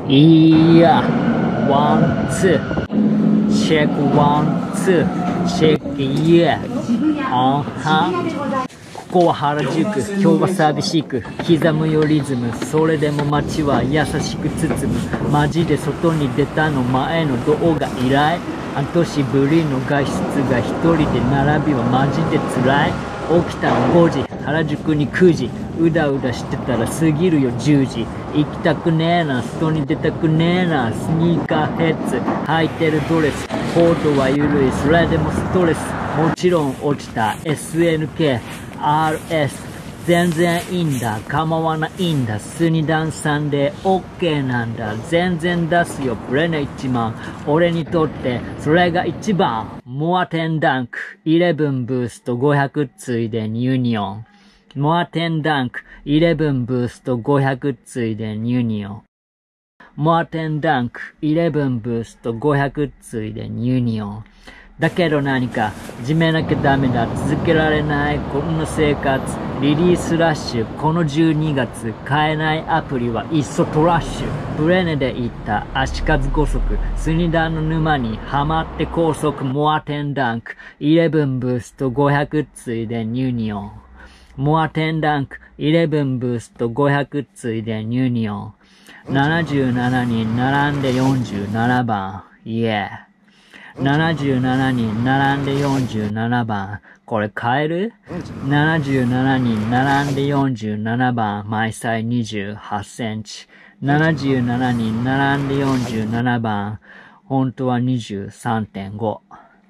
いや、ワン、ツー。チェックワン、ツー。チェック、イエー。あは。ここは原宿、今日は寂しく刻むよリズム。それでも街は優しく包む。マジで外に出たの前の動画以来、半年ぶりの外出が一人で並びはマジで辛い。起きたの5時、原宿に9時。うだうだしてたら過ぎるよ10時。行きたくねえな、外に出たくねえな。スニーカーヘッズ、履いてるドレス。コートは緩い、それでもストレス。もちろん落ちた SNK、RS。全然いいんだ、構わないんだ。スニダンさんで OK なんだ。全然出すよ、プレネ1万。俺にとってそれが一番。モアテンダンク、11ブースト500ついでにユニオン。モアテンダンク、11ブースト500ついでにユニオン。モアテンダンク、11ブースト500ついでにユニオン。だけど何か始めなきゃダメだ。続けられないこんな生活。リリースラッシュ。この12月買えないアプリはいっそトラッシュ。ブレネで行った足数5足。スニダンの沼にはまって高速。モアテンダンク。11ブースト500ついでにユニオン。モアテンダンク。11ブースト500ついでにユニオン。77人並んで47番。イエー。77人並んで47番。これ買える ?77 人並んで47番。毎歳28センチ。77人並んで47番。本当は 23.5。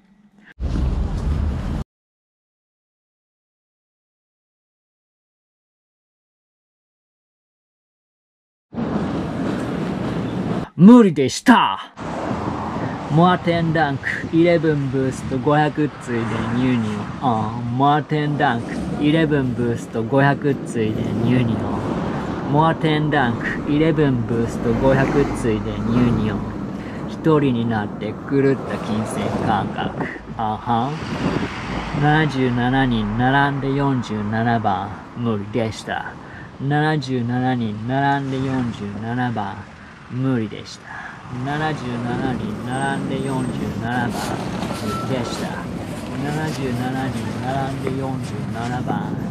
無理でしたモアテンダンク、11ブースト500ついでにユニオン。モアテンダンク、11ブースト500ついでにユニオン。モアテンダンク、11ブースト500ついでにユニオン。一人になって狂った金銭感覚。77人並んで47番。無理でした。77人並んで47番。無理でした。77人並んで47番。無理でした。77人並んで47番。